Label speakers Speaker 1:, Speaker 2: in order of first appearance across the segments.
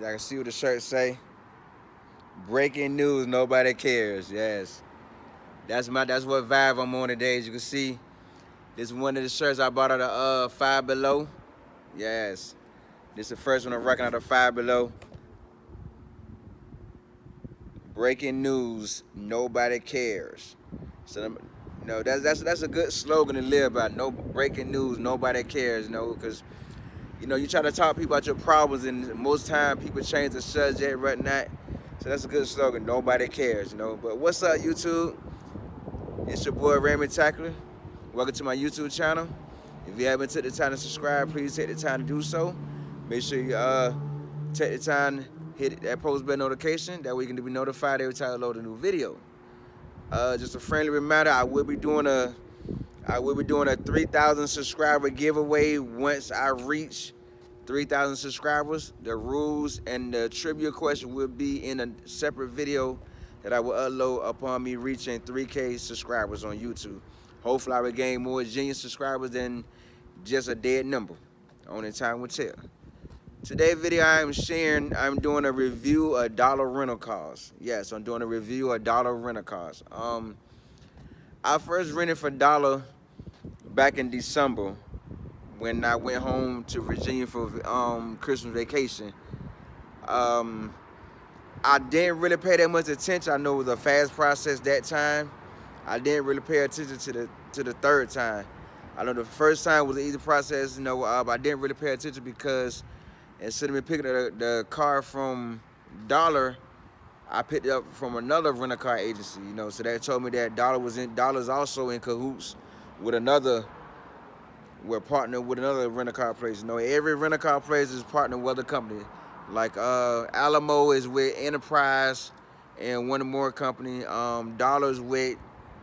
Speaker 1: I can see what the shirt say. Breaking news, nobody cares. Yes. That's what vibe I'm on today. As you can see, this is one of the shirts I bought at a Five Below. Yes. This is the first one I'm rocking out of Five Below. Breaking news, nobody cares. So, that's a good slogan to live by. No breaking news, nobody cares. Because you try to talk to people about your problems, and most time people change the subject right now. So that's a good slogan. Nobody cares. But what's up, YouTube? It's your boy Raymond Tackler. Welcome to my YouTube channel. If you haven't taken the time to subscribe, please take the time to do so. Make sure you take the time to hit that post bell notification. That way you can be notified every time I load a new video. Just a friendly reminder, I will be doing a 3,000 subscriber giveaway once I reach 3,000 subscribers. The rules and the trivia question will be in a separate video that I will upload upon me reaching 3K subscribers on YouTube. Hopefully I will gain more genuine subscribers than just a dead number. Only time will tell. Today's video I'm doing a review of dollar rental cars. Yes, I'm doing a review of dollar rental cars. I first rented for dollar back in December when I went home to Virginia for Christmas vacation. I didn't really pay that much attention. I know it was a fast process that time. I didn't really pay attention to the third time. I know the first time was an easy process, but I didn't really pay attention because instead of me picking the car from Dollar, I picked it up from another rental car agency. So that told me that Dollar's also in cahoots with we're partnered with another rental car place. Every rental car place is partnered with a company. Like Alamo is with Enterprise and one more company. Dollar's with,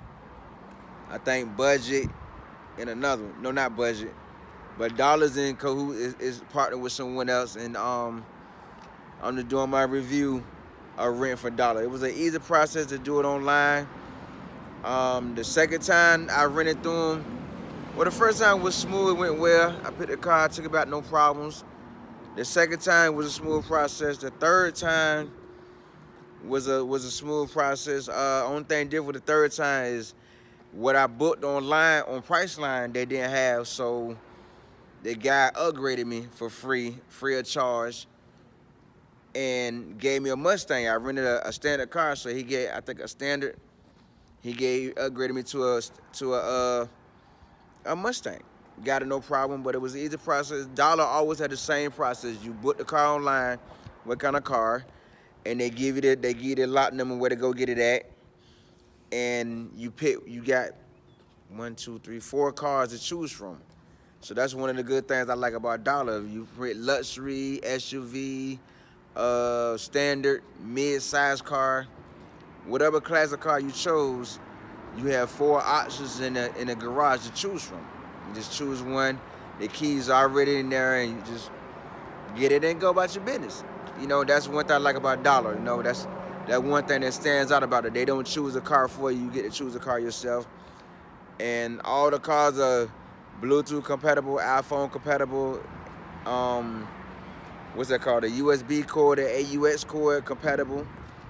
Speaker 1: I think, Budget and another one. No, not Budget. But Dollar's in cahoots is partnered with someone else, and I'm just doing my review of rent for Dollar. It was an easy process to do it online. The second time I rented through them, well, the first time was smooth, it went well. I picked the car, took it back, no problems. The second time was a smooth process. The third time was a smooth process. Only thing different with the third time is what I booked online on Priceline they didn't have, so the guy upgraded me for free of charge, and gave me a Mustang. I rented a standard car, so he gave, I think, a standard. He upgraded me to a Mustang. Got it, no problem, but it was an easy process. Dollar always had the same process. You book the car online, what kind of car, and they give you the lot number where to go get it at, and you got 4 cars to choose from. So that's one of the good things I like about Dollar. You rent luxury, SUV, standard, mid-size car, whatever class of car you chose, you have 4 options in the garage to choose from. You just choose one. The keys are already in there, and you just get it and go about your business. That's one thing I like about Dollar. That's one thing that stands out about it. They don't choose a car for you. You get to choose a car yourself. And all the cars are Bluetooth compatible, iPhone compatible. What's that called? A USB cord, an AUX cord compatible.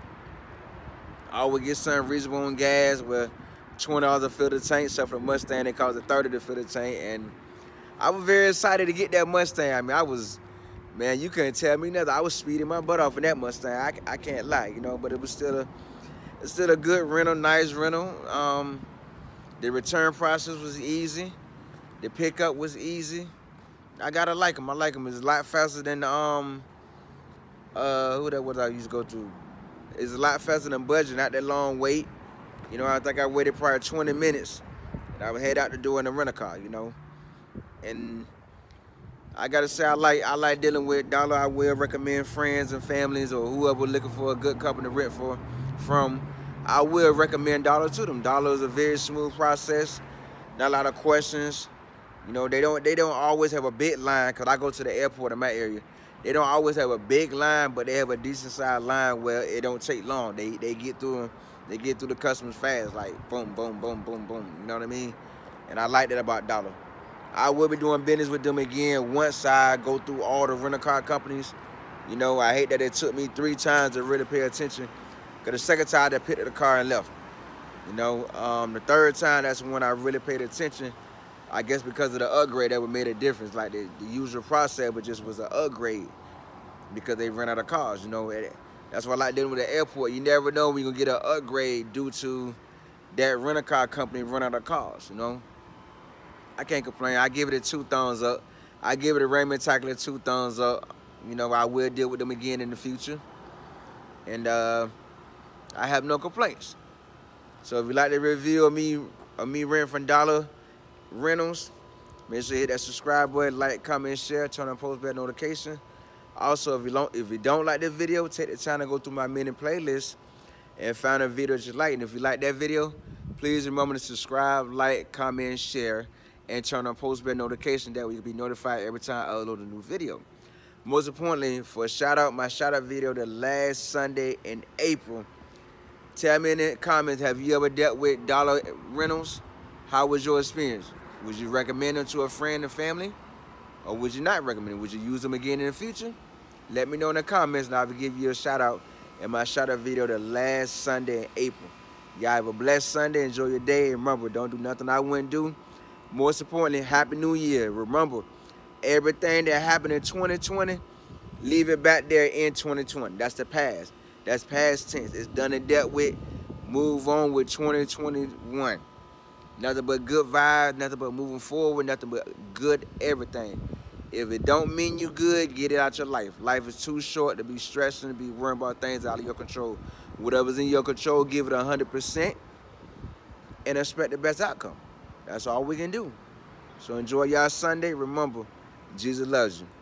Speaker 1: I would get something reasonable on gas with $20 to fill the tank. So for the Mustang, it cost $30 to fill the tank, and I was very excited to get that Mustang. I mean, man, you couldn't tell me nothing. I was speeding my butt off in that Mustang. I can't lie, but it was still a good rental, nice rental. The return process was easy. The pickup was easy. I gotta like them. I like them. It's a lot faster than the who that was I used to go to. It's a lot faster than Budget. Not that long wait. I think I waited probably 20 minutes, and I would head out the door in the rental car. And I gotta say I like dealing with Dollar. I will recommend friends and families or whoever looking for a good company to rent from. I will recommend Dollar to them. Dollar is a very smooth process. Not a lot of questions. They don't always have a big line, because I go to the airport in my area. They don't always have a big line, but they have a decent sized line where it don't take long. They get through them. They get through the customers fast, like boom, boom, boom, boom, boom. You know what I mean? And I like that about Dollar. I will be doing business with them again once I go through all the rental car companies You know, I hate that it took me 3 times to really pay attention. Because the second time I just picked up the car and left. You know, the third time, that's when I really paid attention. I guess because of the upgrade that would made a difference. Like the usual process, but just was an upgrade because they ran out of cars. You know, that's why I like dealing with the airport. You never know when you're gonna get an upgrade due to that rental-car company run out of cars. You know, I can't complain. I give it a 2 thumbs up. I give it a Raymond Tackler 2 thumbs up. You know, I will deal with them again in the future, and I have no complaints. So if you like the review of me renting from Dollar Rentals, make sure you hit that subscribe button, like, comment, share, turn on post bell notification. Also, if you don't like this video, take the time to go through my mini playlist and find a video that you like. And if you like that video, please remember to subscribe, like, comment, share, and turn on post bell notification. That way you'll be notified every time I upload a new video. Most importantly, for a shout out, my shout out video the last Sunday in April. Tell me in the comments, have you ever dealt with Dollar Rentals? How was your experience? Would you recommend them to a friend and family? Or would you not recommend them? Would you use them again in the future? Let me know in the comments and I will give you a shout out in my shout out video the last Sunday in April. Y'all have a blessed Sunday. Enjoy your day. And remember, don't do nothing I wouldn't do. Most importantly, Happy New Year. Remember, everything that happened in 2020, leave it back there in 2020. That's the past. That's past tense. It's done and dealt with. Move on with 2021. Nothing but good vibes, nothing but moving forward, nothing but good everything. If it don't mean you good, get it out your life. Life is too short to be stressing, to be worrying about things out of your control. Whatever's in your control, give it 100% and expect the best outcome. That's all we can do. So enjoy y'all Sunday. Remember, Jesus loves you.